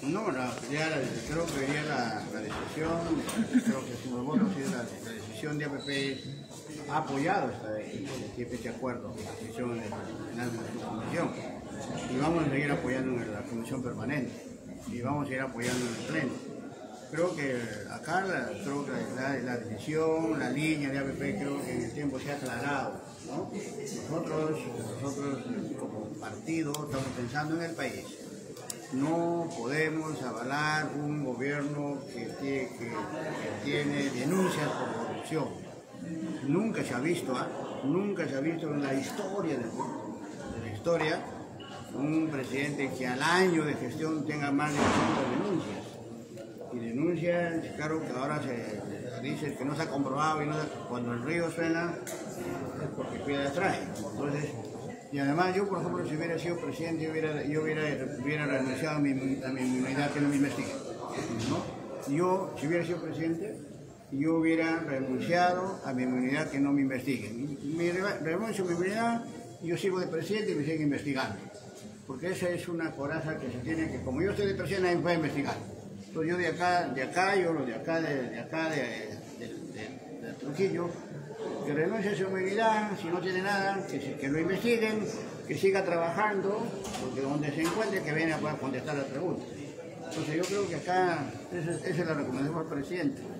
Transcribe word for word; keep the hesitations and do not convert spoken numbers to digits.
No, la, ya la, creo que ya la, la decisión, creo que si los votos es la, la decisión de A P P ha apoyado esta, este, este acuerdo, la decisión en, en la comisión, y vamos a seguir apoyando en la comisión permanente y vamos a seguir apoyando en el pleno. Creo que acá la, creo que la, la decisión, la línea de A P P creo que en el tiempo se ha aclarado, ¿no? Nosotros, nosotros como partido estamos pensando en el país. No podemos avalar un gobierno que tiene, que, que tiene denuncias por corrupción. Nunca se ha visto, ¿eh? Nunca se ha visto en la historia de, de la historia un presidente que al año de gestión tenga más de cinco denuncias. Y denuncias, claro que ahora se, se dice que no se ha comprobado y no se, cuando el río suena es porque piedra trae. Entonces, y además yo, por ejemplo, si hubiera sido presidente, yo hubiera, yo hubiera, hubiera renunciado a mi, a mi inmunidad que no me investiguen, ¿no? Yo, si hubiera sido presidente, yo hubiera renunciado a mi inmunidad que no me investiguen. Mi renuncio a mi inmunidad, yo sigo de presidente y me siguen investigando. Porque esa es una coraza que se tiene que, como yo estoy de presidente, nadie me puede investigar. Entonces yo de acá, de acá, yo lo de acá, de, de acá, de, de, de, de Trujillo, que renuncie a su inmunidad, si no tiene nada, que, se, que lo investiguen, que siga trabajando, porque donde se encuentre que venga a poder contestar las preguntas. Entonces yo creo que acá esa, esa es la recomendación del presidente.